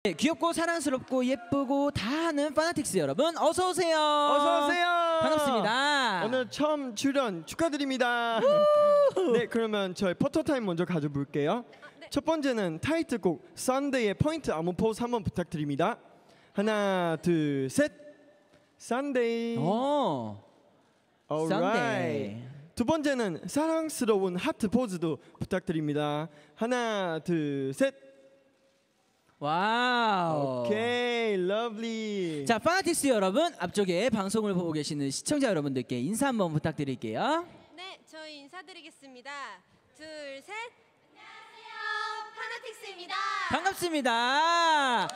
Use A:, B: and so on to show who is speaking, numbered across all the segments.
A: 네, 귀엽고 사랑스럽고 예쁘고 다 하는 파나틱스 여러분 어서 오세요.
B: 어서 오세요.
A: 반갑습니다.
B: 오늘 처음 출연 축하드립니다. 네, 그러면 저희 포토 타임 먼저 가져볼게요.
C: 네.
B: 첫 번째는 타이틀곡 Sunday의 포인트 안무 포즈 한번 부탁드립니다. 하나, 둘, 셋. Sunday.
A: Sunday.
B: 두 번째는 사랑스러운 하트 포즈도 부탁드립니다. 하나, 둘, 셋.
A: 와우.
B: 오케이, lovely.
A: 자, 파나틱스 여러분 앞쪽에 방송을 보고 계시는 시청자 여러분들께 인사 한번 부탁드릴게요.
C: 네, 저희 인사드리겠습니다. 둘, 셋. 안녕하세요, 파나틱스입니다.
A: 반갑습니다.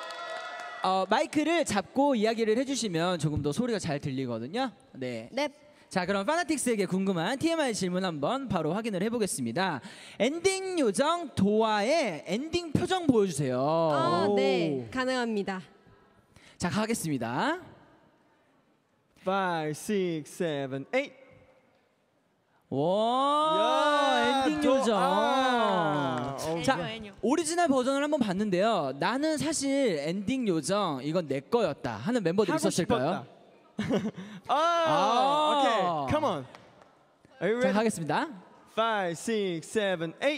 A: 마이크를 잡고 이야기를 해주시면 조금 더 소리가 잘 들리거든요. 네.
C: 네.
A: 자, 그럼 파나틱스에게 궁금한 TMI 질문 한번 바로 확인을 해보겠습니다. 엔딩 요정 도아의 엔딩 표정 보여주세요.
C: 네, 가능합니다.
A: 자, 가겠습니다.
B: 5, 6, 7, 8.
A: 와, 엔딩 요정. 자,
C: 애뇨.
A: 오리지널 버전을 한번 봤는데요. 나는 사실 엔딩 요정 이건 내 거였다 하는 멤버들
B: 하고
A: 있었을까요?
B: 오케이, come on. Are you
A: 자,
B: ready?
A: 가겠습니다.
B: 5, 6, 7, 8.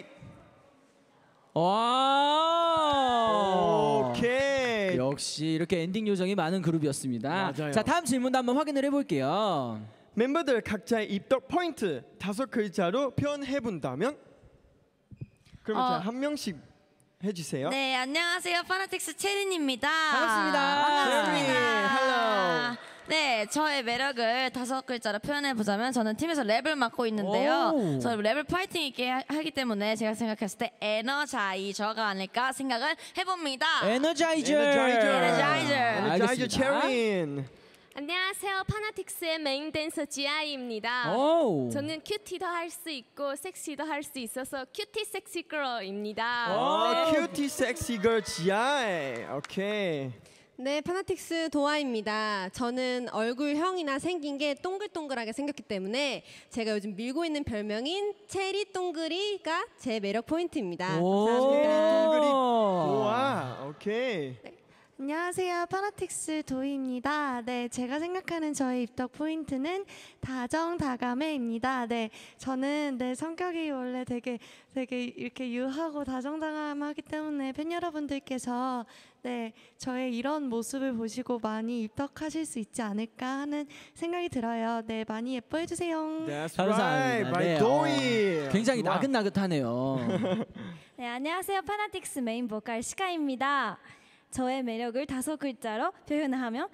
A: 와.
B: 오케이.
A: 역시 이렇게 엔딩 요정이 많은 그룹이었습니다.
B: 맞아요.
A: 자, 다음 질문도 한번 확인을 해볼게요.
B: 멤버들 각자의 입덕 포인트 5글자로 표현해 본다면? 그러면 자, 한 명씩 해주세요.
D: 네, 안녕하세요. 파나틱스 체린입니다.
A: 반갑습니다.
D: 반갑습니다.
B: hello.
D: 네, 저의 매력을 5글자로 표현해 보자면 저는 팀에서 랩을 맡고 있는데요.
A: 오.
D: 저는 랩을 파이팅 있게 하기 때문에 제가 생각했을 때 에너자이저가 아닐까 생각을 해봅니다.
A: 에너자이저.
D: 에너자이저.
B: 에너자이저 체린.
E: 안녕하세요. 파나틱스의 메인 댄서 지아이입니다.
A: 오.
E: 저는 큐티도 할 수 있고 섹시도 할 수 있어서 큐티 섹시 걸입니다.
B: 오, 큐티 섹시 걸 지아이. 오케이.
C: 네, 파나틱스 도아입니다. 저는 얼굴형이나 생긴 게 동글동글하게 생겼기 때문에 제가 요즘 밀고 있는 별명인 체리 동글이가 제 매력 포인트입니다. 감사합니다.
B: 동글이 좋아. 오케이.
F: 안녕하세요. 파나틱스 도희입니다. 네, 제가 생각하는 저의 입덕 포인트는 다정다감해입니다. 네, 저는 성격이 원래 되게 이렇게 유하고 다정다감하기 때문에 팬 여러분들께서 저의 이런 모습을 보시고 많이 입덕하실 수 있지 않을까 하는 생각이 들어요. 네, 많이 예뻐해 주세요.
B: That's
A: 감사합니다.
B: right.
A: 네,
B: by 도이.
A: 굉장히
B: 좋아.
A: 나긋나긋하네요.
G: 네, 안녕하세요. 파나틱스 메인 보컬 시카입니다. 저의 매력을 5글자로 표현을 하면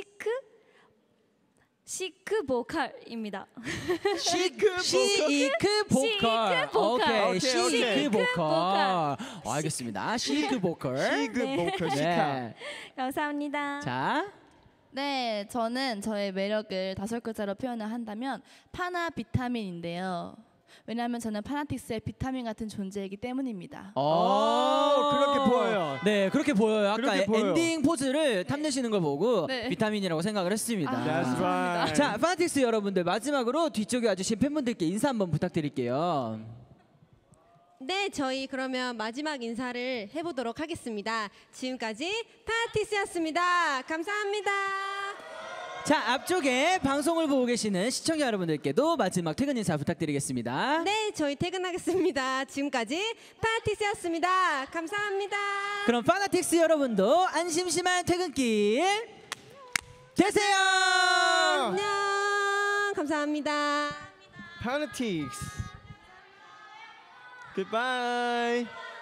G: 시크 보컬입니다.
A: 시크 보컬. 오케이, 시크 보컬. 알겠습니다. 시크 보컬.
B: 시그 보컬 시카.
A: 네.
G: 감사합니다.
A: 자,
D: 네, 저는 저의 매력을 5글자로 표현을 한다면 파나 비타민인데요. 왜냐하면 저는 파나틱스의 비타민 같은 존재이기 때문입니다.
B: 그렇게 보여요.
A: 네, 그렇게 보여요. 아까
B: 그렇게 보여요.
A: 엔딩 포즈를 탐내시는 걸 보고
D: 네.
A: 비타민이라고 생각을 했습니다.
B: That's right.
A: 자, 파나틱스 여러분들 마지막으로 뒤쪽에 와주신 팬분들께 인사 한번 부탁드릴게요.
C: 네, 저희 그러면 마지막 인사를 해보도록 하겠습니다. 지금까지 파나틱스였습니다. 감사합니다.
A: 자, 앞쪽에 방송을 보고 계시는 시청자 여러분들께도 마지막 퇴근 인사 부탁드리겠습니다.
C: 네, 저희 퇴근하겠습니다. 지금까지 파나틱스였습니다. 감사합니다.
A: 그럼 파나틱스 여러분도 안심심한 퇴근길 되세요.
C: 안녕. 감사합니다.
B: Fanatics. Goodbye.